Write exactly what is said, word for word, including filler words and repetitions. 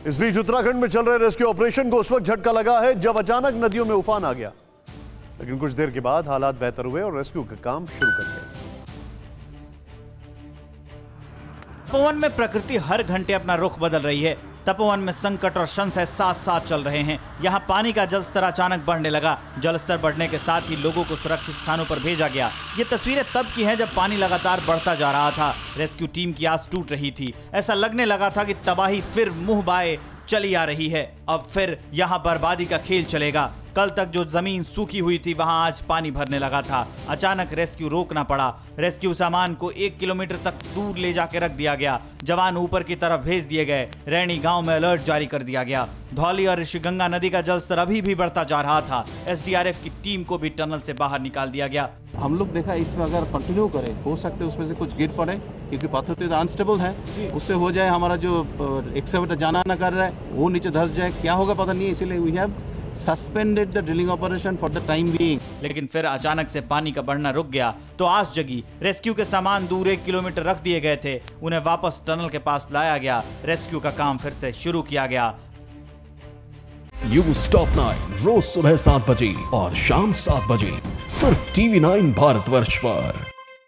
इस बीच उत्तराखंड में चल रहे रेस्क्यू ऑपरेशन को उस वक्त झटका लगा है जब अचानक नदियों में उफान आ गया, लेकिन कुछ देर के बाद हालात बेहतर हुए और रेस्क्यू का काम शुरू कर दिया। तपोवन में प्रकृति हर घंटे अपना रुख बदल रही है। तपोवन में संकट और संशय साथ साथ चल रहे हैं। यहाँ पानी का जलस्तर अचानक बढ़ने लगा। जलस्तर बढ़ने के साथ ही लोगों को सुरक्षित स्थानों पर भेजा गया। ये तस्वीरें तब की हैं जब पानी लगातार बढ़ता जा रहा था। रेस्क्यू टीम की आस टूट रही थी। ऐसा लगने लगा था कि तबाही फिर मुंह बाए चली आ रही है। अब फिर यहाँ बर्बादी का खेल चलेगा। कल तक जो जमीन सूखी हुई थी वहां आज पानी भरने लगा था। अचानक रेस्क्यू रोकना पड़ा। रेस्क्यू सामान को एक किलोमीटर तक दूर ले जाके रख दिया गया। जवान ऊपर की तरफ भेज दिए गए। रैणी गांव में अलर्ट जारी कर दिया गया। धौली और ऋषिगंगा नदी का जलस्तर अभी भी बढ़ता जा रहा था। एसडीआरएफ की टीम को भी टनल से बाहर निकाल दिया गया। हम लोग देखा इसमें अगर कंटिन्यू करें हो सकते उसमें से कुछ गिर पड़े, क्योंकि पत्थर तो अनस्टेबल है, उससे हो जाए हमारा जो एक्सकेवेटर जाना ना कर रहा है वो नीचे धंस जाए, क्या होगा पता नहीं। इसीलिए we have suspended the drilling operation for the time being. लेकिन फिर अचानक से पानी का बढ़ना रुक गया तो आस जगी। रेस्क्यू के सामान दूर एक किलोमीटर रख दिए गए थे। उन्हें वापस टनल के पास लाया गया। रेस्क्यू का काम फिर से शुरू किया गया। न्यूज़ टॉप नाइन रोज सुबह सात बजे और शाम सात बजे सिर्फ टीवी नाइन भारतवर्ष पर।